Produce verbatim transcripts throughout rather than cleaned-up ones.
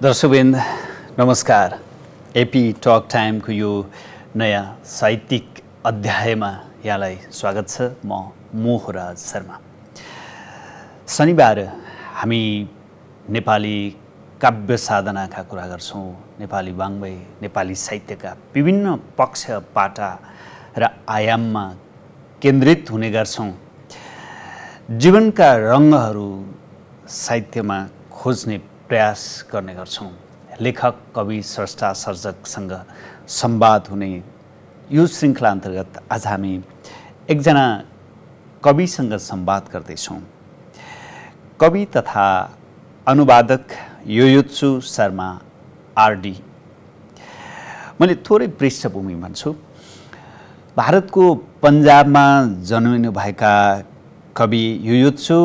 दर्शकवृन्द नमस्कार। AP talk टाइमको यो नयाँ साहित्यिक अध्यायमा यहाँलाई स्वागत छ। म मोहराज शर्मा। शनिबार हामी नेपाली काव्य साधनाका कुरा गर्छौँ, नेपाली वाङ्मय, नेपाली साहित्यका विभिन्न पक्ष पाटा र आयाममा केन्द्रित हुने गर्छौँ। जीवनका रङ्गहरू साहित्यमा खोज्ने प्रयास गर्ने गर्छौँ। लेखक, कवि, स्रष्टा, सर्जकसँग संवाद हुने यो श्रृङ्खला अन्तर्गत आज हामी एकजना कविसँग संवाद गर्दैछौँ। कवि तथा अनुवादक योयोत्सु शर्मा आरडी। मैले थोरै पृष्ठभूमि भन्छु। भारतको पन्जाबमा जन्मिनुभएका कवि योयोत्सु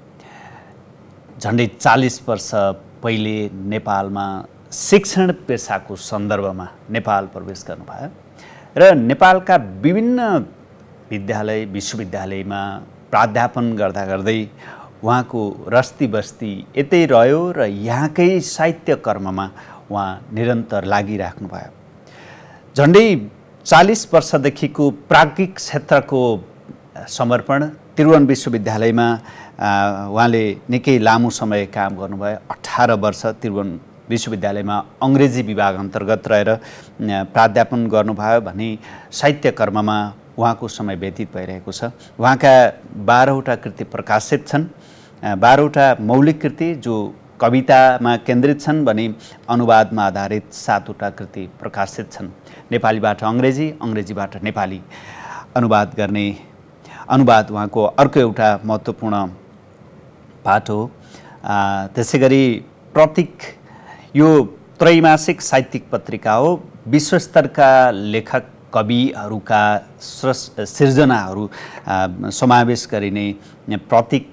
झन्डै चालीस वर्ष पहिले नेपालमा शिक्षण पेसाको सन्दर्भमा नेपाल प्रवेश गर्नुभयो र नेपालका विभिन्न विद्यालय विश्वविद्यालयमा प्राध्यापन गर्दा गर्दै उहाँको रस्ती बस्ती यतै रह्यो र यहाँकै साहित्य कर्ममा उहाँ निरन्तर लागिराख्नुभयो। झन्डै चालीस वर्षदेखिको प्राज्ञिक क्षेत्रको समर्पण त्रिभुवन विश्वविद्यालयमा उहाँले निकै लामो समय काम गर्नुभयो। अठार वर्ष त्रिभुवन विश्वविद्यालयमा अङ्ग्रेजी विभाग अन्तर्गत रहेर प्राध्यापन गर्नुभयो भने साहित्य कर्ममा उहाँको समय व्यतीत भइरहेको छ। उहाँका बाह्रवटा कृति प्रकाशित छन्। बाह्रवटा मौलिक कृति जो कवितामा केन्द्रित छन् भने अनुवादमा आधारित सातवटा कृति प्रकाशित छन्। नेपालीबाट अङ्ग्रेजी, अङ्ग्रेजीबाट नेपाली अनुवाद गर्ने अनुवाद उहाँको अर्को एउटा महत्त्वपूर्ण पाठ हो। त्यसै गरी प्रतीक यो त्रैमासिक साहित्यिक पत्रिका हो। विश्वस्तरका लेखक कविहरूका सिर्जनाहरू समावेश गरिने प्रतीक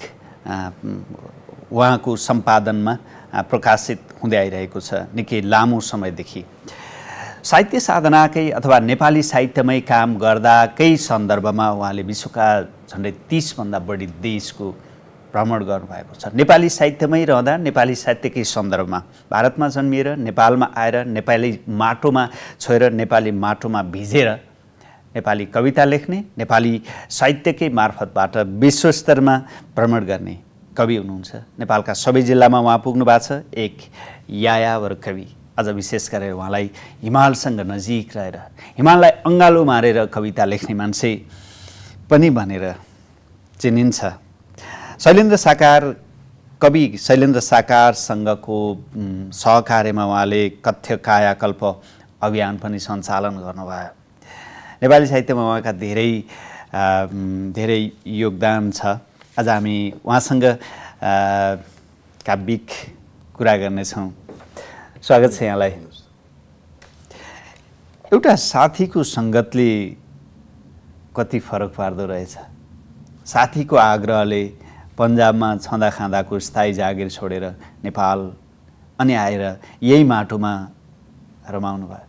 उहाँको सम्पादनमा प्रकाशित हुँदै आइरहेको छ निकै लामो समयदेखि। साहित्य साधनाकै अथवा नेपाली साहित्यमै काम गर्दाकै सन्दर्भमा उहाँले विश्वका झन्डै तीसभन्दा बढी देशको भ्रमण गर्नुभएको छ। नेपाली साहित्यमै रहँदा नेपाली साहित्यकै सन्दर्भमा भारतमा जन्मिएर नेपालमा आएर नेपाली माटोमा छोएर नेपाली माटोमा भिजेर नेपाली कविता लेख्ने, नेपाली साहित्यकै मार्फतबाट विश्वस्तरमा भ्रमण गर्ने कवि हुनुहुन्छ। नेपालका सबै जिल्लामा उहाँ पुग्नु भएको छ। एक यायावर कवि। अझ विशेष गरेर उहाँलाई हिमालसँग नजिक रहेर हिमाललाई अँगालो मारेर कविता लेख्ने मान्छे पनि भनेर चिनिन्छ। शैलेन्द्र साकार कवि शैलेन्द्र साकारसँगको सहकार्यमा उहाँले कथ्य कायाकल्प अभियान पनि सञ्चालन गर्नुभयो। नेपाली साहित्यमा उहाँका धेरै धेरै योगदान छ। आज हामी उहाँसँग काव्यिक कुरा गर्नेछौँ। स्वागत छ यहाँलाई। एउटा साथीको सङ्गतले कति फरक पार्दो रहेछ। साथीको आग्रहले पन्जाबमा छँदा खाँदाको स्थायी जागिर छोडेर नेपाल अनि आएर यही माटोमा रमाउनु भयो।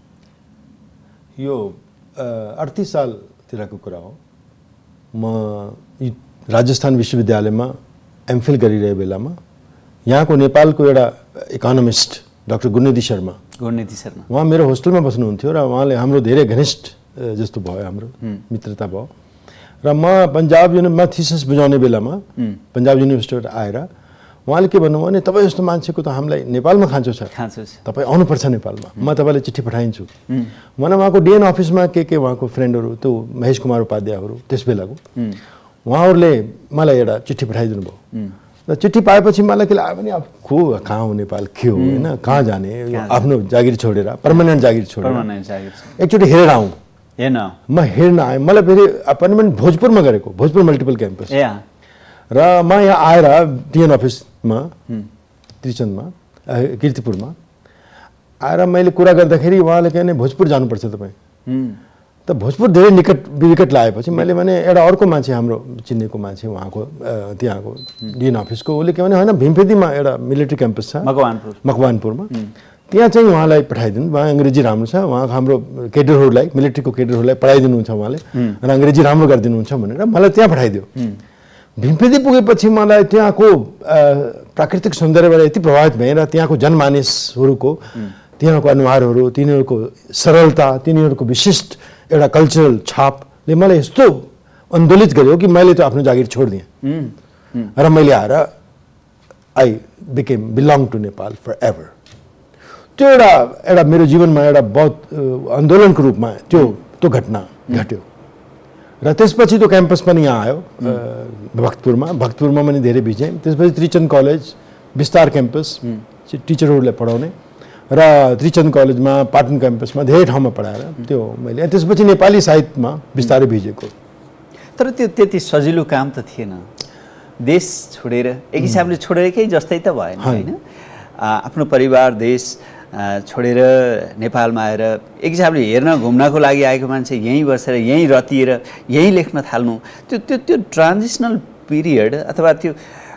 यो अडतिस सालतिरको कुरा हो। म राजस्थान विश्वविद्यालयमा एमफिल गरिरहेको बेलामा यहाँको नेपालको एउटा इकोनोमिस्ट डाक्टर गुणनिधि शर्मा गुणनिधि शर्मा उहाँ मेरो होस्टेलमा बस्नुहुन्थ्यो र उहाँले हाम्रो धेरै घनिष्ठ जस्तो भयो, हाम्रो मित्रता भयो। र म पन्जाब युनिमा थिसिस बुझाउने बेलामा पन्जाब युनिभर्सिटीबाट आएर उहाँले के भन्नुभयो भने तपाईँ जस्तो मान्छेको त हामीलाई नेपालमा खाँचो छ, तपाईँ आउनुपर्छ नेपालमा, म तपाईँलाई चिठी पठाइन्छु। मलाई उहाँको डिएन अफिसमा के के उहाँको फ्रेन्डहरू त्यो महेश कुमार उपाध्यायहरू त्यस बेलाको उहाँहरूले मलाई एउटा चिठी पठाइदिनु भयो। र चिठी पाएपछि मलाई के लाग्यो भने अब को कहाँ हो नेपाल, के हो होइन, कहाँ जाने, आफ्नो जागिर छोडेर पर्मानेन्ट जागिर छोडेर एकचोटि हेरेर आउँ। हेर्न म हेर्न आएँ। मलाई फेरि पर्मानेन्ट भोजपुरमा गरेको, भोजपुर मल्टिपल क्याम्पस। र म यहाँ आएर डिएन अफिसमा त्रिचन्दमा कीर्तिपुरमा आएर मैले कुरा गर्दाखेरि उहाँले के भने भोजपुर जानुपर्छ तपाईँ। त भोजपुर धेरै निकट विकट लागेपछि मैले भने एउटा अर्को मान्छे हाम्रो चिनेको मान्छे उहाँको त्यहाँको डिएन अफिसको, उसले के भने होइन भीमफेदीमा एउटा मिलिट्री क्याम्पस छ मकवानपुर मकवानपुरमा, त्यहाँ चाहिँ उहाँलाई पठाइदिनु। उहाँ अङ्ग्रेजी राम्रो छ, उहाँको हाम्रो केडरहरूलाई मिलिट्रीको केडरहरूलाई पढाइदिनुहुन्छ उहाँले र अङ्ग्रेजी राम्रो गरिदिनुहुन्छ भनेर मलाई त्यहाँ पठाइदियो। भीमफेदी पुगेपछि मलाई त्यहाँको प्राकृतिक सौन्दर्यबाट यति प्रभावित भएँ र त्यहाँको जनमानिसहरूको तिनीहरूको अनुहारहरू, तिनीहरूको सरलता, तिनीहरूको विशिष्ट एउटा कल्चरल छापले मलाई यस्तो आन्दोलित गर्यो कि मैले त आफ्नो जागिर छोडिदिएँ र मैले आएर I became belong to Nepal forever. त्यो एउटा एउटा मेरो जीवनमा एउटा बहुत आन्दोलनको रूपमा त्यो त्यो घटना घट्यो र त्यसपछि त्यो क्याम्पस पनि यहाँ आयो भक्तपुरमा। भक्तपुरमा पनि धेरै भिजेँ। त्यसपछि त्रिचन्द्र कलेज विस्तार क्याम्पस टिचरहरूलाई पढाउने र त्रिचन्द्र कलेजमा पाटन क्याम्पसमा धेरै ठाउँमा पढाएर त्यो मैले त्यसपछि नेपाली साहित्यमा बिस्तारै भिजेको। तर त्यो त्यति सजिलो काम त थिएन, देश छोडेर एक हिसाबले छोडेकै जस्तै त भएन होइन। आफ्नो परिवार देश छोडेर नेपालमा आएर एक हिसाबले हेर्न घुम्नको लागि आएको मान्छे यहीँ बसेर यहीँ रतिएर यहीँ लेख्न थाल्नु, त्यो त्यो त्यो ट्रान्जिसनल पिरियड अथवा त्यो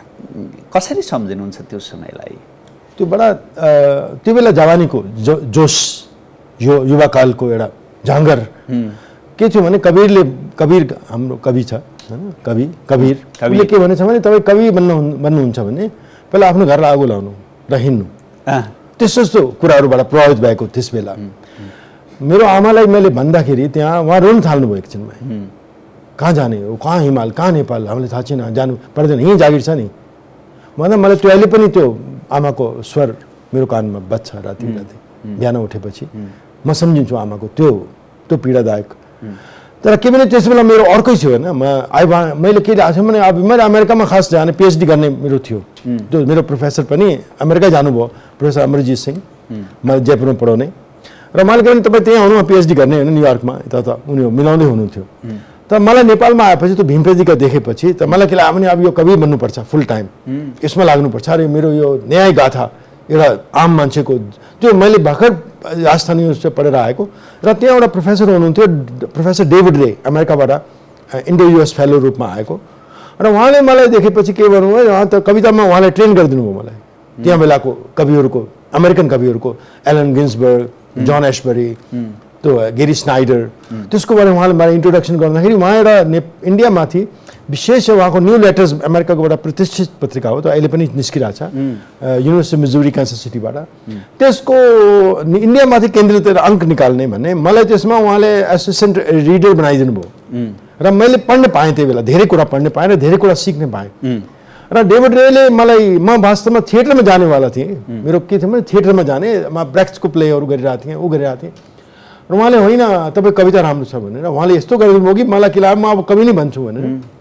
कसरी सम्झिनुहुन्छ त्यो समयलाई? त्यो बडा त्यो बेला जवानीको जो जोस यो युवाकालको एउटा जाँगर के थियो भने कबीरले कबीर हाम्रो कवि छ होइन, कवि कबीर कविले के भनेछ भने तपाईँ कवि बन्न बन्नुहुन्छ भने पहिला आफ्नो घरलाई आगो लाउनु र हिँड्नु, त्यस्तो यस्तो कुराहरूबाट प्रभावित भएको त्यस बेला। मेरो आमालाई मैले भन्दाखेरि त्यहाँ उहाँ रोन थाल्नुभयो एकछिनमा, कहाँ जाने हो, कहाँ हिमाल, कहाँ नेपाल, हामीलाई थाहा छैन, जानु पर्दैन, यहीँ जागिर छ नि भन्दा मलाई त्यो अहिले पनि त्यो आमाको स्वर मेरो कानमा बज्छ राति राति बिहान उठेपछि। म सम्झिन्छु आमाको त्यो त्यो पीडादायक। तर के भने त्यस बेला मेरो अर्कै थियो होइन, म आई मैले के आएको थियो भने अब मैले अमेरिकामा खास जाने पिएचडी गर्ने मेरो थियो। त्यो मेरो प्रोफेसर पनि अमेरिका जानुभयो, प्रोफेसर अमरजीत सिंह, मलाई जयपुरमा पढाउने र मैले के भने तपाईँ त्यहाँ हुनु पिएचडी गर्ने होइन न्युयोर्कमा, यता त उनी मिलाउँदै हुनुहुन्थ्यो। तर मलाई नेपालमा आएपछि त्यो भीमप्रतिका देखेपछि त मलाई के लाग्यो भने अब यो कवि बन्नुपर्छ, फुल टाइम यसमा लाग्नुपर्छ। अरे मेरो यो न्याय गाथा एउटा आम मान्छेको, त्यो मैले भर्खर राजस्थान युनिभर्सिटी पढेर आएको र त्यहाँ एउटा प्रोफेसर हुनुहुन्थ्यो प्रोफेसर डेभिड रे, अमेरिकाबाट इन्डो युएस फेलो रूपमा आएको र उहाँले मलाई देखेपछि के भन्नुभयो, उहाँ त कवितामा उहाँले ट्रेन गरिदिनु भयो मलाई। त्यहाँ बेलाको कविहरूको, अमेरिकन कविहरूको एलन गिन्सबर्ग, जन एशबरी, त्यो गेरी स्नाइडर, त्यसको बारेमा उहाँले मलाई इन्ट्रोडक्सन गर्दाखेरि उहाँ एउटा ने इन्डियामाथि विशेष उहाँको न्यू लेटर्स अमेरिकाको एउटा प्रतिष्ठित पत्रिका हो, त्यो अहिले पनि निस्किरहेको छ युनिभर्सिटी मिजुरी कान्सस सिटीबाट, त्यसको इन्डियामाथि केन्द्रित अङ्क निकाल्ने भन्ने मलाई त्यसमा उहाँले एसिस्टेन्ट रिडर बनाइदिनु भयो र मैले पढ्न पाएँ। त्यही बेला धेरै कुरा पढ्न पाएँ र धेरै कुरा सिक्न पाएँ। र डेभिड रेले मलाई, म वास्तवमा थिएटरमा जानेवाला थिएँ, मेरो के थियो भने थिएटरमा जाने, म ब्रेक्सको प्लेहरू गरिरहेको थिएँ, ऊ गरिरहेको थिएँ र उहाँले होइन तपाईँ कविता राम्रो छ भनेर उहाँले यस्तो गरिदिनु भयो कि मलाई के लाग्यो म अब कवि नै भन्छु भनेर।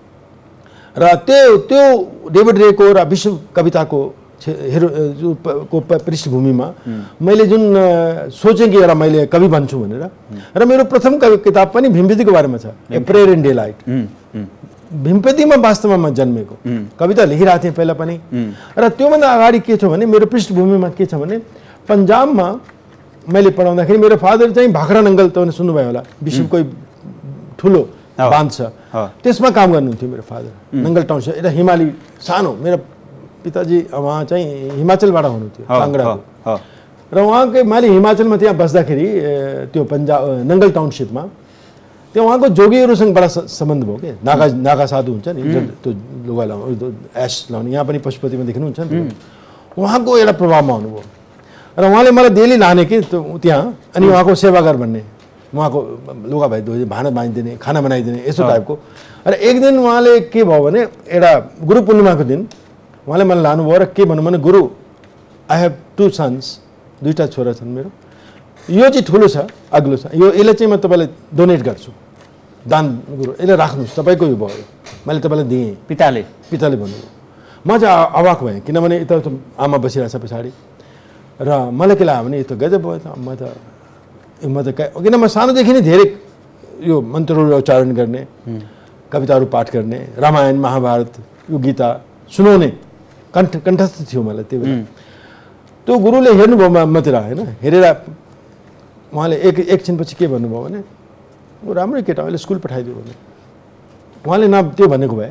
र त्यो त्यो डेभिड रेको र विश्व कविताको हेरो को पृष्ठभूमिमा मैले जुन सोचेँ कि एउटा मैले कवि बन्छु भनेर, र मेरो प्रथम कवि किताब पनि भीमप्रतिको बारेमा छ, a prayer in daylight. भीमप्रतिमा वास्तवमा म जन्मेको, कविता लेखिरहेको थिएँ पहिला पनि। र त्योभन्दा अगाडि के छ भने मेरो पृष्ठभूमिमा के छ भने पन्जाबमा मैले पढाउँदाखेरि मेरो फादर चाहिँ भाखरा नङ्गल, तपाईँले सुन्नुभयो होला, विश्वकै ठुलो बाँध छ, त्यसमा काम गर्नुहुन्थ्यो मेरो फादर। नङ्गल टाउनसिप एउटा हिमाली सानो, मेरो पिताजी उहाँ चाहिँ हिमाचलबाट हुनुहुन्थ्यो, काङ्गडाको। र उहाँकै मैले हिमाचलमा त्यहाँ बस्दाखेरि त्यो पन्जाब नङ्गल टाउनसिपमा त्यो उहाँको जोगीहरूसँग बडा सम्बन्ध भयो कि, नागा नागा साधु हुन्छ नि त्यो लुगा लाउनु एस लाउने, यहाँ पनि पशुपतिमा देख्नुहुन्छ नि, उहाँको एउटा प्रभावमा हुनुभयो र उहाँले मलाई डेली लाने कि त्यहाँ, अनि उहाँको सेवागर भन्ने, उहाँको लुगा भाइ धोइ भाँडा बाँधिदिने, खाना बनाइदिने, यस्तो टाइपको। र एक दिन उहाँले के भयो भने एउटा गुरु पूर्णिमाको दिन उहाँले मलाई लानुभयो र के भन्नु भने गुरु आई हेभ टु सन्स, दुईवटा छोरा छन् मेरो, यो चाहिँ ठुलो छ अग्लो छ, यो यसलाई चाहिँ म तपाईँलाई डोनेट गर्छु, दान गुरु यसलाई राख्नुहोस्, तपाईँको यो भयो, मैले तपाईँलाई दिएँ। पिताले पिताले भन्नुभयो। म चाहिँ अवाक भएँ किनभने यता आमा बसिरहेछ पछाडि र मलाई के लाग्यो भने यो त गजब भयो त, म त म त किन म सानोदेखि नै धेरै यो मन्त्रहरू उच्चारण गर्ने, कविताहरू पाठ गर्ने, रामायण महाभारत यो गीता सुनाउने कण्ठ कण्ठस्थ थियो मलाई त्यो बेला। त्यो गुरुले हेर्नुभयो मतिर होइन, हेरेर उहाँले एक एकछिनपछि के भन्नुभयो भने ऊ राम्रै केटा अहिले स्कुल पठाइदियो भने, उहाँले न त्यो भनेको भए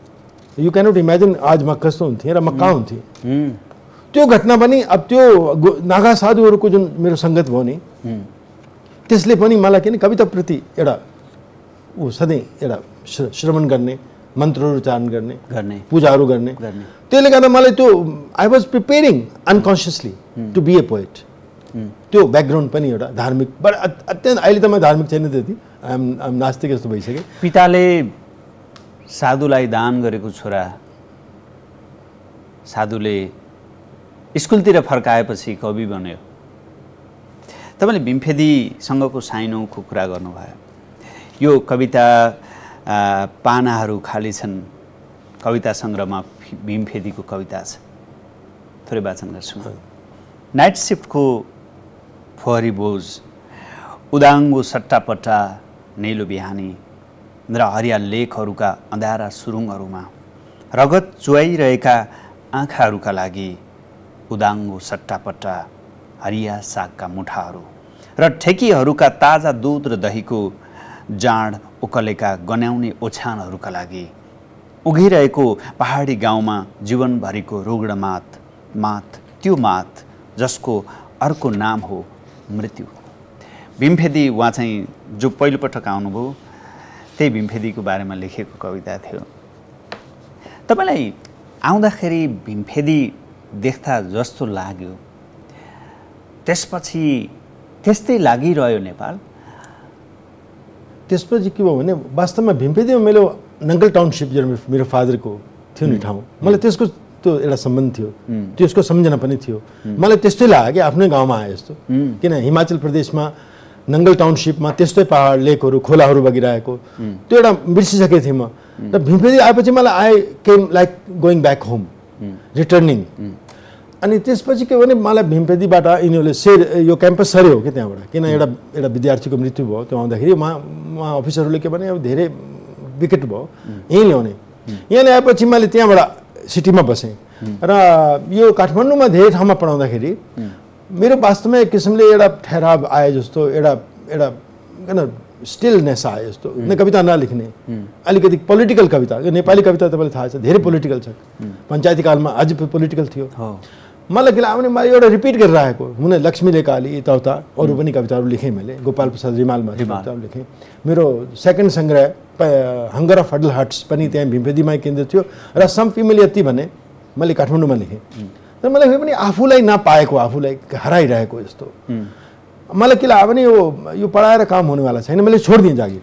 यु क्यानोट इमेजिन आज म कस्तो हुन्थेँ र म कहाँ हुन्थेँ। त्यो घटना पनि अब त्यो नागा साधुहरूको जुन मेरो सङ्गत भयो नि, त्यसले पनि मलाई किन कविताप्रति एउटा ऊ सधैँ एउटा श्रवण गर्ने, मन्त्रहरू उच्चारण गर्ने गर्ने पूजाहरू गर्ने गर्ने त्यसले गर्दा मलाई त्यो I was preparing unconsciously to be a poet त्यो ब्याकग्राउन्ड पनि एउटा धार्मिक बट अत्यन्त अहिले त म धार्मिक छैन त्यति आइएम आइएम नास्तिक जस्तो भइसकेँ। पिताले साधुलाई दान गरेको छोरा साधुले स्कुलतिर फर्काएपछि कवि बन्यो। तपाईँले भीमफेदीसँगको साइनोको कुरा गर्नुभयो। यो कविता पानाहरू खाली छन् कविता सङ्ग्रहमा भीमफेदीको कविता छ, थोरै वाचन गर्छु। नाइट सिफ्टको फोहरी बोझ, उदाङ्गो सट्टापट्टा नेलो बिहानी र हरिया लेखहरूका अँध्यारा सुरुङहरूमा रगत चुहाइरहेका आँखाहरूका लागि उदाङ्गो सट्टापट्टा हरिया सागका मुठाहरू र ठेकीहरूका ताजा दुध र दहीको जाँड उकलेका गन्याउने ओछ्यानहरूका लागि उघिरहेको पहाडी गाउँमा जीवनभरिको रुग्ण मात मात त्यो मात जसको अर्को नाम हो मृत्यु। भीमफेदी उहाँ चाहिँ जो पहिलोपटक आउनुभयो त्यही भीमफेदीको बारेमा लेखेको कविता थियो। तपाईँलाई आउँदाखेरि भीमफेदी देख्दा जस्तो लाग्यो त्यसपछि त्यस्तै लागिरह्यो नेपाल? त्यसपछि के भयो भने वास्तवमा भीमफेदीमा मेरो नङ्गल टाउनसिप जो मेरो फादरको थियो नि ठाउँ, मलाई त्यसको त्यो एउटा सम्बन्ध थियो, त्यसको सम्झना पनि थियो। मलाई त्यस्तै लाग्यो कि आफ्नै गाउँमा आए जस्तो, किन हिमाचल प्रदेशमा नङ्गल टाउनसिपमा त्यस्तै पहाड लेकहरू खोलाहरू बगिरहेको त्यो एउटा बिर्सिसकेको थिएँ म। र भीमफेदी आएपछि मलाई I came like going back home, returning. अनि त्यसपछि के भने मलाई भीमफेदीबाट यिनीहरूले सेर यो क्याम्पस सर्यो हो कि त्यहाँबाट, किन एउटा एउटा विद्यार्थीको मृत्यु भयो त्यो आउँदाखेरि उहाँ उहाँ अफिसरहरूले के भने अब धेरै विकेट भयो यहीँ ल्याउने। यहाँ ल्याएपछि मैले त्यहाँबाट सिटीमा बसेँ र यो काठमाडौँमा धेरै ठाउँमा पढाउँदाखेरि मेरो वास्तवमा एक किसिमले एउटा ठहराव आए जस्तो, एउटा एउटा किन स्टिलनेस आए जस्तो। न कविता नलेख्ने, अलिकति पोलिटिकल कविता, यो नेपाली कविता तपाईँलाई थाहा छ धेरै पोलिटिकल छ, पञ्चायती कालमा अझ पोलिटिकल थियो। मलाई के लाग्यो भने मैले एउटा रिपिट गरेर आएको हुन लक्ष्मीले काली यताउता अरू पनि कविताहरू लेखेँ मैले, गोपाल प्रसाद रिमालमा कविताहरू लेखेँ। मेरो सेकेन्ड सङ्ग्रह हङ्गर अफ हडल हट्स पनि त्यहाँ भीमफेदीमा केन्द्रित थियो र सम फिमेल यति भने मैले काठमाडौँमा लेखेँ। तर मलाई पनि आफूलाई नपाएको, आफूलाई हराइरहेको जस्तो मलाई के लाग्यो भने यो यो पढाएर काम हुनेवाला छैन, मैले छोडिदिएँ जागिर।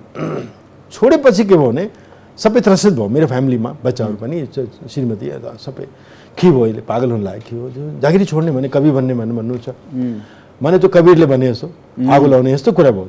छोडेपछि के भयो भने सबै त्रसित भयो मेरो फ्यामिलीमा, बच्चाहरू पनि श्रीमती सबै के भयो अहिले पागल हुन लाग्यो, के हो जागिरी छोड्ने भने कवि भन्ने भन्नु भन्नुहुन्छ भने त्यो कबीरले भने जस्तो आगो लाउने जस्तो कुरा भयो।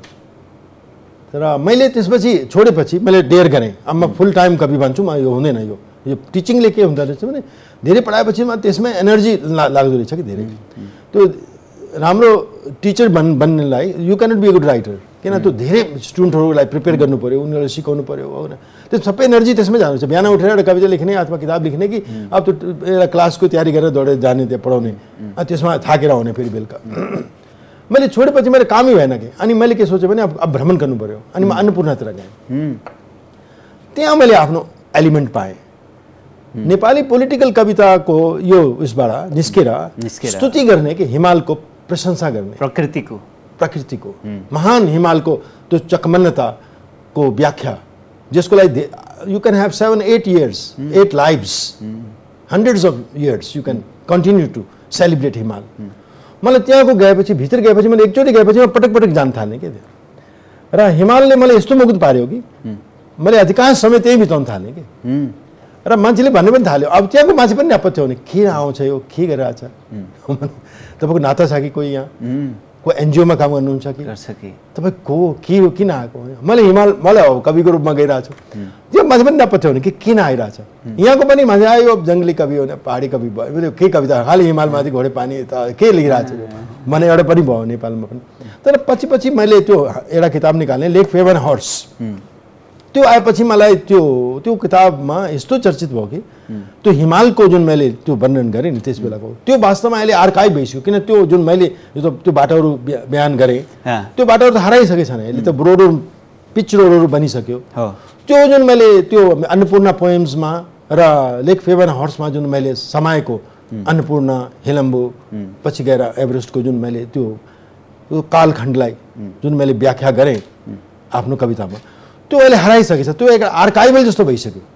तर मैले त्यसपछि छोडेपछि मैले डेयर गरेँ अब म फुल टाइम कवि भन्छु, म यो हुँदैन, यो यो टिचिङले के हुँदो रहेछ भने धेरै पढाएपछि म त्यसमै एनर्जी लाग्दो रहेछ कि धेरै। त्यो राम्रो टिचर बन् बन्नेलाई you cannot be a good writer, किन त्यो धेरै स्टुडेन्टहरूलाई प्रिपेयर गर्नु पऱ्यो, उनीहरूलाई सिकाउनु पऱ्यो होइन, त्यो सबै एनर्जी त्यसमै जानुपर्छ। बिहान उठेर एउटा कविता लेख्ने अथवा किताब लेख्ने कि अब त्यो एउटा क्लासको तयारी गरेर दौडेर जाने त्यहाँ पढाउने, त्यसमा थाकेर आउने फेरि बेलुका। मैले छोडेपछि मेरो कामै भएन कि, अनि मैले के सोचेँ भने अब अब भ्रमण गर्नु पऱ्यो, अनि म अन्नपूर्णातिर गएँ। त्यहाँ मैले आफ्नो एलिमेन्ट पाएँ, नेपाली पोलिटिकल कविताको यो उसबाट निस्केर स्तुति गर्ने कि हिमालको प्रशंसा गर्ने, प्रकृतिको प्रकृतिको महान हिमालको त्यो चकमन्नताको व्याख्या जसको लागि you can have seven eight years eight lives hundreds of years you can continue to celebrate Himal. मलाई त्यहाँको गएपछि भित्र गएपछि मैले एकचोटि गएपछि म पटक पटक जान थालेँ कि र हिमालले मलाई यस्तो मुक्त पार्यो कि मैले अधिकांश समय त्यही बिताउन थालेँ कि र मान्छेले भन्नु पनि थाल्यो अब त्यहाँको मान्छे पनि आपत्ति हुने के आउँछ यो के गरिरहेछ, तपाईँको नाता छ कि कोही यहाँ को एनजिओमा काम गर्नुहुन्छ कि तपाईँ को के हो किन आएको, मैले हिमाल मलाई हो कविको रूपमा गइरहेको छु, त्यो मान्छे पनि आपत्ति हुने कि किन आइरहेछ। यहाँको पनि मान्छे आयो जङ्गली कवि हो पहाडी कवि भयो के कविता खालि हिमालमाथि घोडे पानी त के लेखिरहेको छु भने एउटा पनि भयो नेपालमा पनि। तर पछि पछि मैले त्यो एउटा किताब निकाल्ने लेक फेभन हर्स, त्यो आएपछि मलाई त्यो त्यो किताबमा यस्तो चर्चित भयो कि त्यो हिमालको जुन मैले त्यो वर्णन गरेँ नि त्यस बेलाको त्यो वास्तवमा अहिले आर्काइभ भइसक्यो, किन त्यो जुन मैले त्यो बाटोहरू बयान गरेँ त्यो बाटोहरू त हराइसकेको छैन, अहिले त रोडहरू पिच रोडहरू बनिसक्यो। त्यो जुन मैले त्यो अन्नपूर्ण पोएम्समा र लेक फेभन हर्समा जुन मैले समाएको अन्नपूर्ण हिलम्बु पछि गएर एभरेस्टको जुन मैले त्यो कालखण्डलाई जुन मैले व्याख्या गरेँ आफ्नो कवितामा त्यो अहिले हराइसकेको छ, त्यो एक आर्काइभल जस्तो भइसक्यो।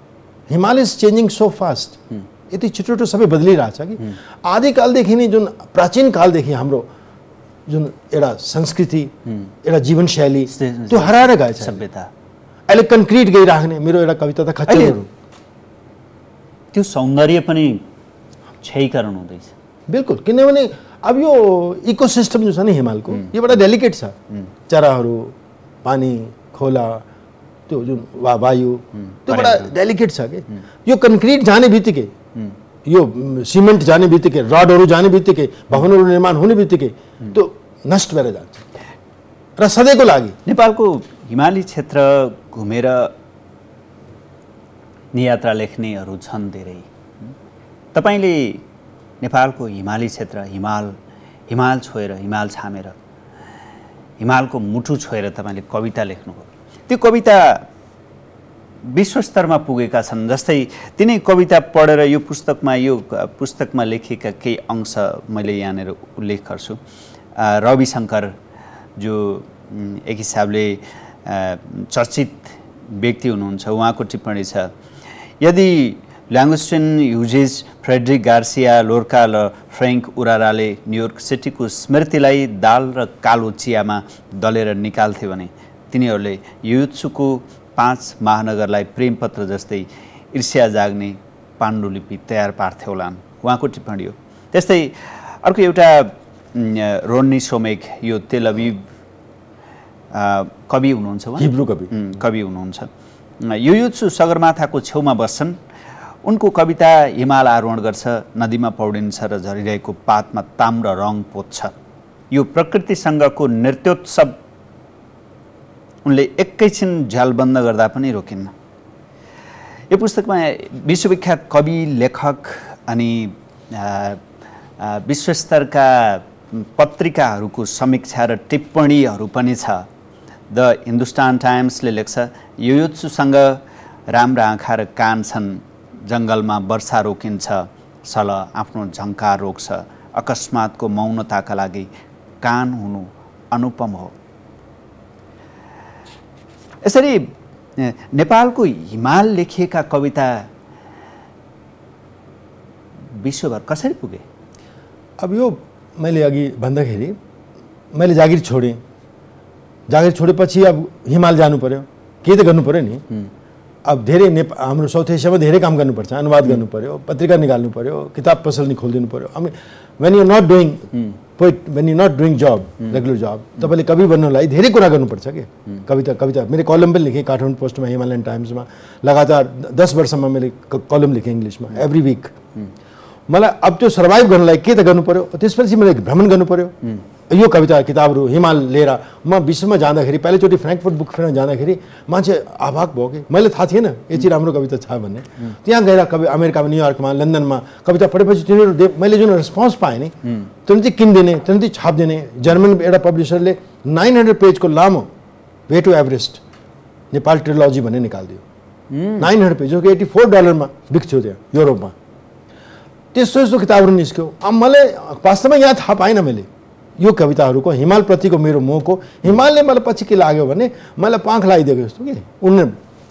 हिमाल इज चेन्जिङ सो फास्ट, यति छिटो छिटो सबै बदलिरहेछ कि आदिकालदेखि नै जुन प्राचीन कालदेखि हाम्रो जुन एउटा संस्कृति एउटा जीवनशैली त्यो हराएर गएछ। सभ्यता अहिले कन्क्रिट गइराख्ने मेरो एउटा कविता त खच्चडहरू, त्यो सौन्दर्य पनि क्षयीकरण हुँदैछ। बिल्कुल, किनभने अब यो इकोसिस्टम जो छ नि हिमालको यो बडा डेलिकेट छ। चराहरू, पानी, खोला, त्यो जुन वा वायु त्यो बडा डेलिकेट छ कि यो कन्क्रिट जाने बित्तिकै, यो सिमेन्ट जाने बित्तिकै, रडहरू जाने बित्तिकै, भवनहरू निर्माण हुने बित्तिकै त्यो नष्ट भएर जान्छ र सधैँको लागि। नेपालको हिमाली क्षेत्र घुमेर नियात्रा लेख्नेहरू छन् धेरै। तपाईले नेपालको हिमाली क्षेत्र, हिमाल हिमाल छोएर, हिमाल छामेर, हिमालको मुटु छोएर तपाईले कविता लेख्नुभयो। त्यो कविता विश्वस्तरमा पुगेका छन्। जस्तै तिनै कविता पढेर यो पुस्तकमा यो पुस्तकमा लेखिएका केही अंश मैले यहाँनिर उल्लेख गर्छु। रविशङ्कर जो एक हिसाबले चर्चित व्यक्ति हुनुहुन्छ, उहाँको टिप्पणी छ, यदि Langston Hughes, Federico Garcia Lorca र फ्रेङ्क उराराले न्युयोर्क सिटीको स्मृतिलाई दाल र कालो चियामा दलेर निकाल्थे भने तिनीहरूले युत्सुको पाँच महानगरलाई प्रेमपत्र जस्तै ईर्ष्या जाग्ने पाण्डुलिपि तयार पार्थे होलान्। उहाँको टिप्पणी हो। त्यस्तै अर्को एउटा रोन्नी सोमेक, यो तेल अभिव कवि हुनुहुन्छ, हिब्रू कवि कवि हुनुहुन्छ। युयुत्सु सगरमाथाको छेउमा बस्छन्, उनको कविता हिमाल आरोहण गर्छ, नदीमा पौडिन्छ र झरिरहेको पातमा ताम्र रङ पोत्छ। यो प्रकृतिसँगको नृत्योत्सव उनले एकैछिन झ्याल बन्द गर्दा पनि रोकिन्न। यो पुस्तकमा विश्वविख्यात कवि, लेखक अनि विश्वस्तरका पत्रिकाहरूको समीक्षा र टिप्पणीहरू पनि छ। द हिन्दुस्तान टाइम्सले लेख्छ, युयुत्सुसँग राम्रा आँखा र कान छन्, जङ्गलमा वर्षा रोकिन्छ, सल आफ्नो झङ्कार रोक्छ, अकस्मातको मौनताका लागि कान हुनु अनुपम हो। यसरी नेपालको हिमाल लेखिएका कविता विश्वभर कसरी पुगे? अब यो मैले अघि भन्दाखेरि मैले जागिर छोडेँ, जागिर छोडेपछि अब हिमाल जानु पर्यो, केही त गर्नु पर्यो नि। अब धेरै नेपाल हाम्रो साउथ एसियामा धेरै काम गर्नुपर्छ, अनुवाद गर्नु पर्यो, पत्रिका निकाल्नु पर्यो, किताब पसल नि खोलिदिनु पर्यो। अब when you not doing poet when you not doing job regular job तपाईँले कवि बन्नलाई धेरै कुरा गर्नुपर्छ कि। कविता कविता मैले कलम पनि लेखेँ काठमाडौँ पोस्टमा, हिमालयन टाइम्समा लगातार दस वर्षमा मैले कलम लेखेँ इङ्ग्लिसमा एभ्री विक। मलाई अब त्यो सर्भाइभ गर्नलाई के त गर्नु पर्यो, त्यसपछि मैले भ्रमण गर्नु पर्यो, यो कविता किताबहरू हिमाल लिएर म विश्वमा जाँदाखेरि पहिलोचोटि फ्रेङ्कफर्ट बुक फेयरमा जाँदाखेरि मान्छे अभाग भयो कि मैले थाहा थिएन यति राम्रो कविता छ भन्ने। त्यहाँ गएर कवि अमेरिकामा, न्युयोर्कमा, लन्डनमा कविता पढेपछि तिनीहरू मैले जुन रेस्पोन्स पाएँ नि तुरन्तै किनिदिने, तुरन्तै छापिदिने। जर्मन एउटा पब्लिसरले नाइन हन्ड्रेड पेजको लामो way to Everest Nepal trilogy भन्ने निकालिदियो। नाइन हन्ड्रेड पेज जो कि एट्टी फोर डलरमा बिक्थ्यो त्यहाँ युरोपमा। त्यस्तो यस्तो किताबहरू निस्क्यो। अब मलाई वास्तवमा यहाँ थाहा पाइनँ मैले यो कविताहरूको हिमालप्रतिको मेरो मोहको। हिमालले मलाई पछि के लाग्यो भने मलाई पाँख लगाइदिएको जस्तो कि उनले,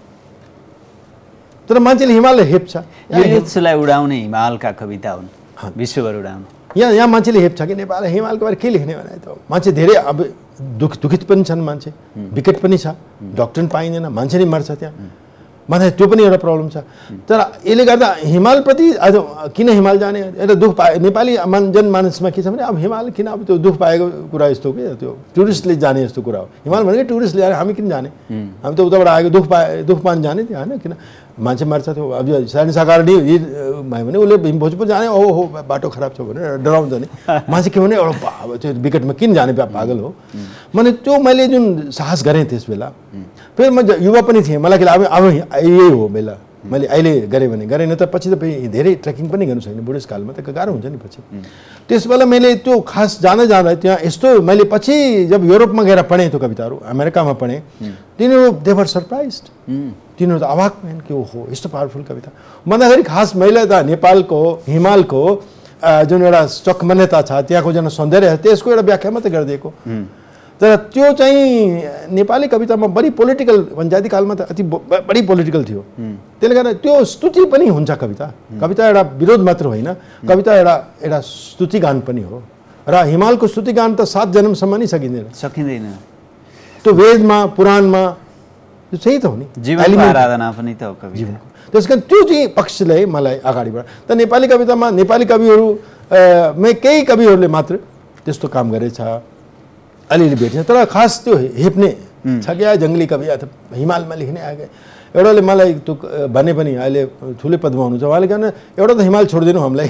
तर मान्छेले हिमाललाई हेप्छ। युयुत्सुलाई उडाउने हिमालका कविता हुन्, विश्वभर उडाउने। यहाँ यहाँ मान्छेले हेप्छ कि नेपाल हिमालको बारे के लेख्ने भने त मान्छे धेरै अब दुख दुखित पनि छन्, मान्छे विकेट पनि छ, डक्टर पनि पाइँदैन, मान्छे नै मर्छ त्यहाँ। मलाई त्यो पनि एउटा प्रब्लम छ। तर यसले गर्दा हिमालप्रति आज किन हिमाल जाने एउटा दुःख पाए नेपाली मान जनमानसमा के छ भने अब हिमाल किन, अब त्यो दुःख पाएको कुरा यस्तो कि त्यो टुरिस्टले जाने जस्तो कुरा हो। हिमाल भनेको टुरिस्टले जाने, हामी किन जाने, हामी त उताबाट आएको दुःख पाए दुःख पान जाने त्यो होइन, किन मान्छे मर्छ। त्यो अब सानो साकार भयो भने उसले भोजपुर जाने, ओ हो बाटो खराब छ भनेर डराउँछ नि मान्छे के भने एउटा अब त्यो विकेटमा किन जाने पागल हो। मैले त्यो मैले जुन साहस गरेँ त्यस बेला, फेरि म युवा पनि थिएँ, मलाई के अब अब यही हो बेला मैले अहिले गरेँ भने गरेँ, न त पछि त धेरै ट्रेकिङ पनि गर्नु छैन, बुढेसकालमा त गाह्रो हुन्छ नि पछि। त्यस बेला मैले त्यो खास जाँदा जाँदा त्यहाँ यस्तो मैले पछि जब युरोपमा गएर पढेँ त्यो कविताहरू, अमेरिकामा पढेँ, तिनीहरू दे वर सरप्राइज्ड, तिनीहरू त अवाक भएन कि ओहो यस्तो पावरफुल कविता भन्दाखेरि खास मैले त नेपालको हिमालको जुन एउटा चकमन्यता छ, त्यहाँको जुन सौन्दर्य त्यसको एउटा व्याख्या मात्रै गरिदिएको। तर त्यो चाहिँ नेपाली कवितामा बढी पोलिटिकल पञ्चायती कालमा त अति बढी पोलिटिकल थियो। त्यसले गर्दा त्यो स्तुति पनि हुन्छ कविता। कविता एउटा विरोध मात्र होइन, कविता एउटा एउटा स्तुतिगान पनि हो। र हिमालको स्तुतिगान त सात जन्मसम्म नै सकिँदैन सकिँदैन त्यो वेदमा पुराणमा त्यो चाहिँ त हो नि, जीवनको आराधना पनि त हो कविता। त्यस कारण त्यो चाहिँ पक्षलाई मलाई अगाडि बढ त नेपाली कवितामा नेपाली कविहरू मै केही कविहरूले मात्र त्यस्तो काम गरेछ, अलिअलि भेट्छ। तर खास त्यो हेप्ने छ क्या जङ्गली कवि अथवा हिमालमा लेख्ने आएको एउटाले मलाई त्यो भने पनि अहिले ठुलै पदमा हुनुहुन्छ उहाँले कहन एउटा त हिमाल छोडिदिनु हामीलाई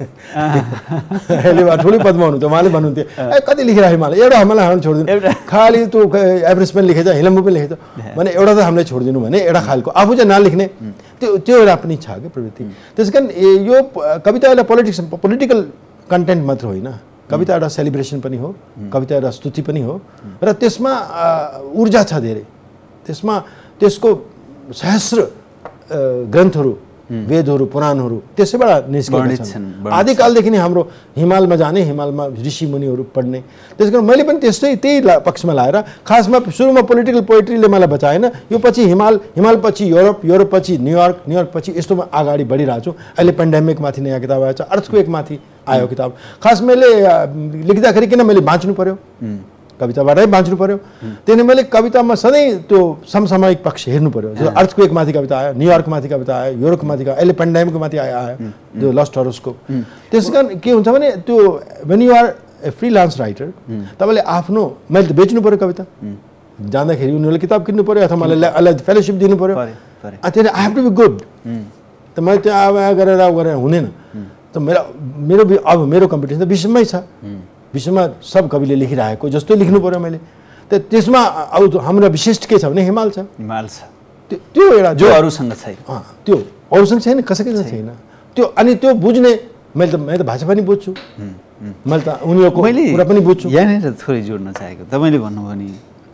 अहिले ठुलै पदमा हुनुहुन्छ उहाँले भन्नुहुन्थ्यो ए कति लेखेर हिमाल एउटा हामीलाई हामी छोडिदिनु खालि त्यो एभरेज पनि लेखेछ हिलम्बु पनि लेखेछ भने एउटा त हामीलाई छोडिदिनु भने एउटा खालको आफू चाहिँ नलेख्ने त्यो त्यो एउटा पनि छ क्या प्रवृत्ति। त्यस कारण यो कविता एउटा पोलिटिक्स पोलिटिकल कन्टेन्ट मात्र होइन, कविता एउटा सेलिब्रेसन पनि हो, कविता एउटा स्तुति पनि हो र त्यसमा ऊर्जा छ धेरै। त्यसमा त्यसको सहस्र ग्रन्थहरू वेदहरू पुराणहरू त्यसैबाट निस्केका छन्। आदिकालदेखि नै हाम्रो हिमालमा जाने, हिमालमा ऋषि मुनिहरू पढ्ने। त्यस कारण मैले पनि त्यस्तै त्यही पक्षमा लाएर खासमा सुरुमा पोलिटिकल पोइट्रीले मलाई बचाएन, यो पछि हिमाल, हिमाल पछि युरोप, युरोप पछि न्युयोर्क, न्युयोर्क पछि यस्तोमा अगाडि बढिरहेको छु। अहिले पेन्डेमिकमाथि नयाँ किताब आएछ, अर्थक्वेकमाथि आयो किताब। खास मैले लेख्दाखेरि किन मैले बाँच्नु पर्यो, कविताबाटै बाँच्नु पर्यो, त्यही मैले कवितामा सधैँ त्यो समसामयिक पक्ष हेर्नु पर्यो। जो अर्थक्वेकमाथि कविता आयो, न्युयोर्कमाथि कविता आयो, युरोपमाथि आयो, अहिले पेन्डेमिकमाथि आयो आयो त्यो लस्ट हरोस्कोप। त्यस कारण के हुन्छ भने त्यो when you are a freelance writer तपाईँले आफ्नो मैले त बेच्नु पर्यो कविता, जाँदाखेरि उनीहरूले किताब किन्नु पर्यो अथवा मलाई अलग फेलोसिप दिनु पर्यो, त्यहाँदेखि I have to be good. त मैले त्यो अब गरेर गरेर हुँदैन। त मेरो मेरो अब मेरो कम्पिटिसन त विश्वमै छ, विश्वमा सब कविले लेखिरहेको जस्तो लेख्नु पर्यो मैले। त त्यसमा अब हाम्रो विशिष्ट के छ भने हिमाल छ, हिमाल छ त्यो त्यो एउटा जो अरूसँग छैन, त्यो अरूसँग छैन, कसैको छैन त्यो। अनि त्यो बुझ्ने मैले त मैले त भाषा पनि बुझ्छु, मैले त उनीहरूको कुरा पनि बुझ्छु। यहाँनिर थोरै जोड्न चाहेको तपाईँले भन्नुभयो नि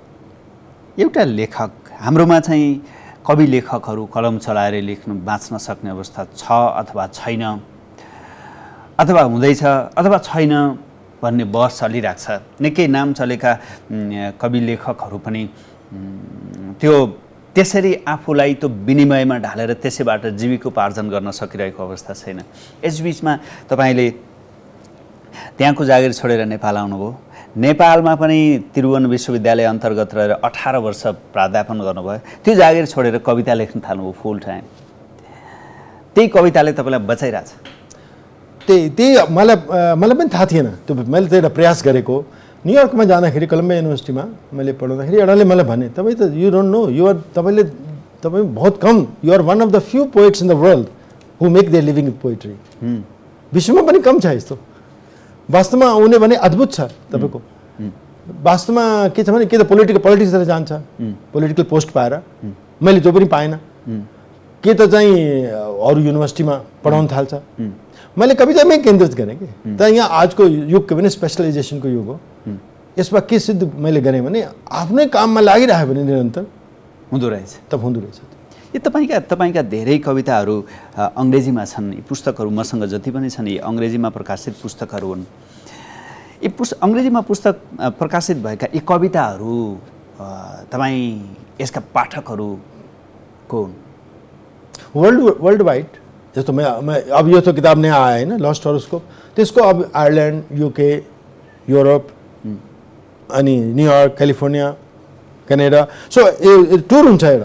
एउटा लेखक हाम्रोमा चाहिँ कवि लेखकहरू कलम चलाएर लेख्नु बाँच्न सक्ने अवस्था छ अथवा छैन, अथवा हुँदैछ अथवा छैन भन्ने बहस चलिरहेको छ। निकै नाम चलेका कवि लेखकहरू पनि त्यो त्यसरी आफूलाई त्यो विनिमयमा ढालेर त्यसैबाट जीविकोपार्जन गर्न सकिरहेको अवस्था छैन। यसबिचमा तपाईँले त्यहाँको जागिर छोडेर नेपाल आउनुभयो, नेपालमा पनि त्रिभुवन विश्वविद्यालय अन्तर्गत रहेर अठार वर्ष प्राध्यापन गर्नुभयो, त्यो जागिर छोडेर कविता लेख्न थाल्नुभयो फुल टाइम। त्यही कविताले तपाईँलाई बचाइरहेछ। त्यही त्यही मलाई मलाई पनि थाहा थिएन त्यो, मैले त एउटा प्रयास गरेको। न्युयोर्कमा जाँदाखेरि कलम्बिया युनिभर्सिटीमा मैले पढाउँदाखेरि एउटाले मलाई भने तपाईँ त यु डोन्ट नो युआर तपाईँले तपाईँ बहुत कम you're one of the few poets in the world who make their living with poetry. विश्वमा पनि कम छ यस्तो। वास्तवमा उनी भने अद्भुत छ तपाईँको। वास्तवमा के छ भने के त पोलिटिकल पोलिटिक्सतिर जान्छ, पोलिटिकल पोस्ट पाएर, मैले जो पनि पाएन। के त चाहिँ अरू युनिभर्सिटीमा पढाउन थाल्छ, मैले कवितामै केन्द्रित गरेँ कि त यहाँ आजको युग के भने स्पेसलाइजेसनको युग हो। यसमा के सिद्ध मैले गरेँ भने आफ्नै काममा लागिरह्यो भने निरन्तर हुँदो रहेछ, त हुँदो रहेछ। यो तपाईँका तपाईँका धेरै कविताहरू अङ्ग्रेजीमा छन्, यी पुस्तकहरू मसँग जति पनि छन् यी अङ्ग्रेजीमा प्रकाशित पुस्तकहरू हुन्। यी पुस्त अङ्ग्रेजीमा पुस्तक प्रकाशित भएका यी कविताहरू तपाईँ यसका पाठकहरूको हुन् वर्ल्ड वर्ल्ड वाइड। जस्तो मैं मैं अब यो तो किताब नया आया है ना लॉस्ट हॉरोस्कोप, त्यसको अब आयरल्यान्ड, युके, युरोप अनि New York, California, Canada, so tour हुन्छ एउटा।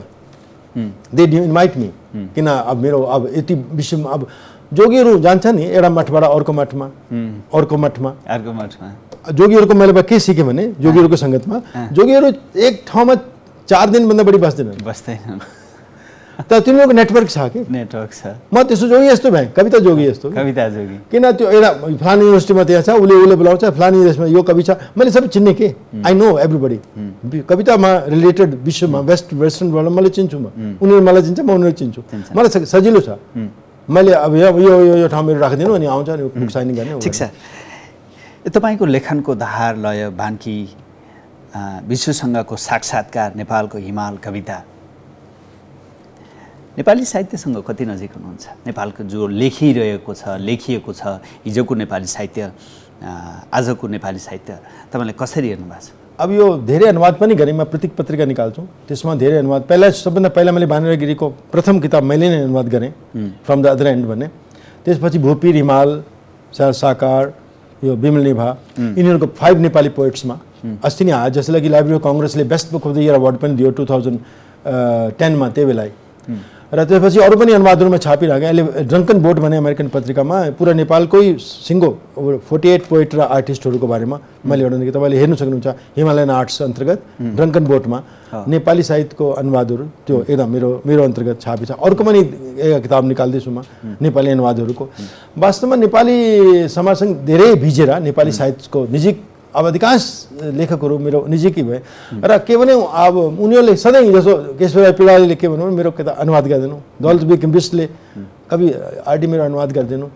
दे इन्भाइट मी किन अब मेरो अब यति विश्वमा अब जोगीहरू जान्छ नि एउटा मठबाट अर्को मठमा, अर्को मठमा अर्को मठमा। जोगीहरूको मैले के सिकेँ भने जोगीहरूको सङ्गतमा जोगीहरू एक ठाउँमा चार दिनभन्दा बढी बस्दैनन् बस्दैनन् त तिनीहरूको नेटवर्क छ कि नेटवर्क छ। म त्यसो जोगी यस्तो भएँ, कविता जोगी यस्तो कविता जोगी किन त्यो एउटा फलानी युनिभर्सिटीमा त्यहाँ छ, उसले उसले बोलाउँछ फलानी देशमा यो कवि छ, मैले सबै चिन्ने के आई नो एभ्रीबडी। कवितामा रिलेटेड विश्वमा वेस्ट वेस्टर्न वर्ल्डमा मैले चिन्छु, म उनीहरू मलाई चिन्छ, म उनीहरू चिन्छु, मलाई सजिलो छ। मैले अब यो यो यो ठाउँ मेरो राखिदिनु अनि आउँछ अनि बुक साइनिङ गर्ने। ठिक छ। तपाईँको लेखनको धार लय बान्की विश्वसँगको साक्षात्कार नेपालको हिमाल कविता नेपाली साहित्यसँग कति नजिक हुनुहुन्छ? नेपालको जो लेखिरहेको छ, लेखिएको छ, हिजोको नेपाली साहित्य, आजको नेपाली साहित्य तपाईँले कसरी हेर्नु भएको छ? अब यो धेरै अनुवाद पनि गरेँ, म प्रतीक पत्रिका निकाल्छु, त्यसमा धेरै अनुवाद। पहिला सबभन्दा पहिला मैले बानेर गिरीको प्रथम किताब मैले नै अनुवाद गरेँ, फ्रम द अदर एन्ड भन्ने। त्यसपछि भूपी रिमाल, साकार, यो बिमल निभा, यिनीहरूको फाइभ नेपाली पोइट्समा अस्ति नै आयो, जसलाई कि लाइब्रेरी अफ काङ्ग्रेसले best book of the year award पनि दियो टु थाउजन्ड टेनमा त्यही बेला। र त्यसपछि अरू पनि अनुवादहरूमा छापिरहेको। अहिले ड्रङ्कन बोट भन्ने अमेरिकन पत्रिकामा पुरा नेपालकै सिङ्गो फोर्टी एट पोइट र आर्टिस्टहरूको बारेमा मैले एउटा लेखेँ, तपाईँले हेर्नु सक्नुहुन्छ हिमालयन आर्ट्स अन्तर्गत ड्रङ्कन बोटमा नेपाली साहित्यको अनुवादहरू त्यो एकदम मेरो मेरो अन्तर्गत छापी छ। अर्को पनि एक किताब निकाल्दैछु म नेपाली अनुवादहरूको। वास्तवमा नेपाली समाजसँग धेरै भिजेर नेपाली साहित्यको निजी अब अधिकांश लेखकहरू मेरो निजीकै भए र के भने अब उनीहरूले सधैँ जस्तो केशवराय पिँडालीले के भन्नु मेरो किताब अनुवाद गरिदिनु, दौलत बिक्रम बिष्टले कवि आरडी मेरो अनुवाद गरिदिनु।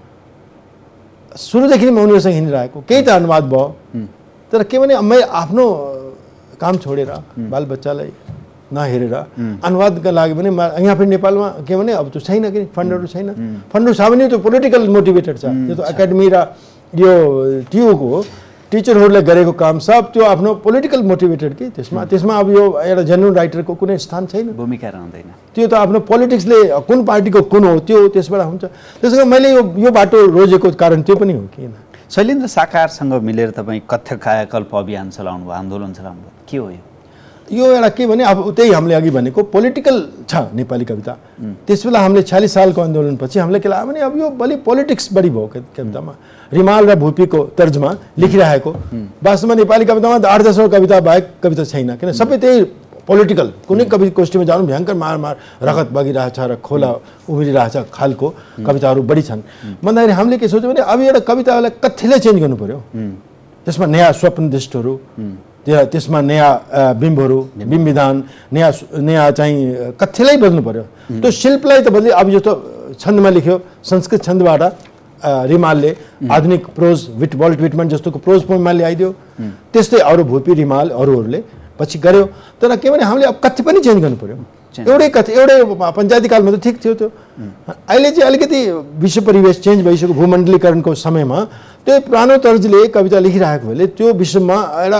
सुरुदेखि म उनीहरूसँग हिँडिरहेको, केही त अनुवाद भयो, तर के भने म आफ्नो काम छोडेर बालबच्चालाई नहेरेर अनुवादका लागि भने यहाँ पनि नेपालमा के भने अब त्यो छैन कि फन्डहरू छैन। फन्डहरू छ भने त्यो पोलिटिकल मोटिभेटेड छ। त्यो त एकाडेमी र यो टियुको टिचरहरूले गरेको काम सब त्यो आफ्नो पोलिटिकल मोटिभेटेड कि त्यसमा त्यसमा अब यो एउटा जेन्युन राइटरको कुनै स्थान छैन, भूमिका रहँदैन। त्यो त आफ्नो पोलिटिक्सले कुन पार्टीको कुन हो त्यो त्यसबाट हुन्छ। त्यसो कारण मैले यो यो बाटो रोजेको कारण त्यो पनि हो किन। शैलेन्द्र साकारसँग मिलेर तपाईँ कथ्य कायाकल्प अभियान चलाउनु भयो, आन्दोलन चलाउनु भयो, के हो यो? यो एउटा के भने अब त्यही हामीले अघि भनेको पोलिटिकल छ नेपाली कविता। त्यसबेला हामीले छयालिस सालको आन्दोलनपछि हामीले के लाग्यो भने अब यो बलि पोलिटिक्स बढी भयो कवितामा। रिमाल र भूपीको तर्जमा लेखिरहेको वास्तवमा नेपाली कवितामा आठ दसवटा कविता बाहेक कविता छैन, किन सबै त्यही पोलिटिकल। कुनै कवि गोष्ठीमा जानु भयङ्कर मार मार रगत बगिरहेछ र खोला उम्रिरहेछ खालको कविताहरू बढी छन् भन्दाखेरि हामीले के सोच्यौँ भने अब एउटा कवितालाई कथ्यलाई चेन्ज गर्नु पऱ्यो। त्यसमा नयाँ स्वप्नदृष्टहरू, त्यसमा नयाँ बिम्बहरू, बिम्ब विधान, नयाँ नयाँ चाहिँ कथ्यलाई बदल्नु पऱ्यो। त्यो शिल्पलाई त बदली अब जस्तो छन्दमा लेख्यो संस्कृत छन्दबाट रिमालले आधुनिक प्रोज विट वल्ट विटमन जस्तोको प्रोज पोइममा ल्याइदियो, त्यस्तै अरू भूपी रिमाल अरूहरूले पछि गर्यो। तर के भने हामीले अब कथ्य पनि चेन्ज गर्नु पऱ्यो। एउटै कथ्य एउटै पञ्चायती कालमा त ठिक थियो त्यो, अहिले चाहिँ अलिकति विश्व परिवेश चेन्ज भइसक्यो भूमण्डलीकरणको समयमा त्यो पुरानो तर्जले कविता लेखिरहेको भएले त्यो विश्वमा एउटा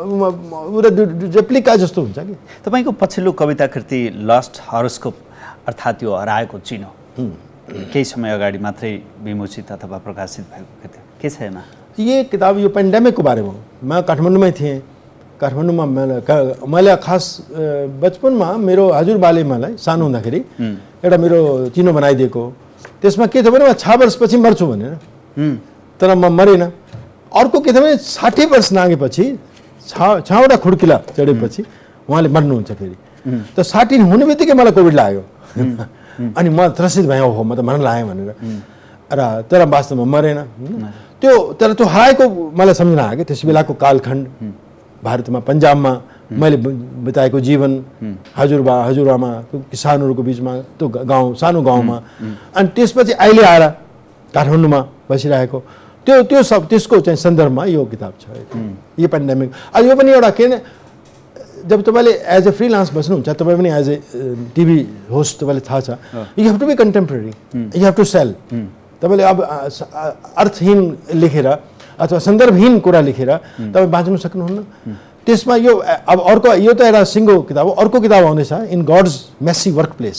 रेप्लिका जस्तो हुन्छ कि। तपाईँको पछिल्लो कविता कृति लस्ट हरोस्कोप अर्थात् यो हराएको चिनो केही समय अगाडि मात्रै विमोचित अथवा प्रकाशित भएको कृति के छ यसमा? ये किताब यो पेन्डेमिकको बारेमा हो। म काठमाडौँमै थिएँ। काठमाडौँमा मैले खास बचपनमा मेरो हजुरबाले मलाई सानो हुँदाखेरि एउटा मेरो चिनो बनाइदिएको। त्यसमा के थियो भने म छ वर्षपछि मर्छु भनेर, तर म मरेन। अर्को के थियो भने साठी वर्ष नागेपछि छ छवटा खुड्किला चढेपछि उहाँले मर्नुहुन्छ फेरि। त साठी हुने बित्तिकै मलाई कोभिड लाग्यो अनि म त्रसित भएँ, हो म त मर्न लागेँ भनेर। र तर वास्तवमा मरेन त्यो। तर त्यो हराएको मलाई सम्झना आयो कि त्यस बेलाको कालखण्ड भारतमा पन्जाबमा मैले बिताएको जीवन, हजुरबा हजुरआमा किसानहरूको बिचमा त्यो गाउँ सानो गाउँमा, अनि त्यसपछि अहिले आएर काठमाडौँमा बसिरहेको त्यो त्यो सब त्यसको चाहिँ सन्दर्भमा यो किताब छ। यो पेन्डेमिक अब यो पनि एउटा के भने जब तपाईँले एज ए फ्रिलान्स बस्नुहुन्छ, तपाईँ पनि एज ए टिभी होस्ट तपाईँले थाहा छ, you have to be contemporary, you have to sell. तपाईँले अब अर्थहीन लेखेर अथवा सन्दर्भहीन कुरा लेखेर तपाईँ बाँच्नु सक्नुहुन्न। त्यसमा यो अब अर्को यो त एउटा सिङ्गो किताब हो। अर्को किताब आउँदैछ in God's messy workplace.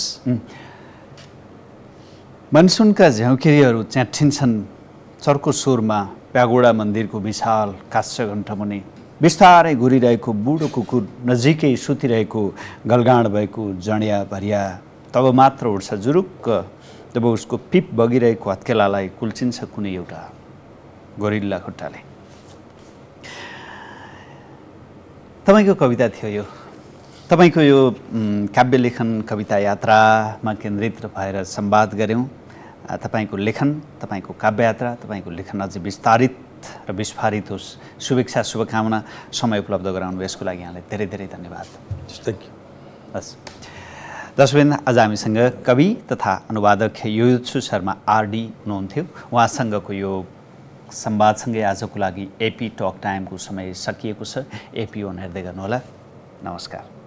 मनसुनका झ्याउखेरीहरू च्याठिन्छन् चर्को सुरमा, प्यागोडा मन्दिरको विशाल काष्ठ घण्टमुनि बिस्तारै घुरिरहेको बुढो कुकुर नजिकै सुतिरहेको गलगाँड भएको जडिया भरिया तब मात्र उड्छ जुरुक्क जब उसको पिप बगिरहेको हत्केलालाई कुल्चिन्छ कुनै एउटा गोरिल्ला खुट्टाले। तपाईँको कविता थियो यो। तपाईँको यो काव्य लेखन कविता यात्रामा केन्द्रित भएर संवाद गऱ्यौँ। तपाईँको लेखन, तपाईँको काव्य यात्रा, तपाईँको लेखन अझै विस्तारित र विस्फारित होस्। शुभेच्छा, शुभकामना। समय उपलब्ध गराउनु यसको लागि यहाँलाई धेरै धेरै धन्यवाद। Thank you. हस् दर्शकवृन्द, आज हामीसँग कवि तथा अनुवादक युयुत्सु शर्मा आरडी हुनुहुन्थ्यो। उहाँसँगको यो संवादसँगै आजको लागि एपी टक टाइमको समय सकिएको छ। एपी ओन हेर्दै गर्नुहोला। नमस्कार।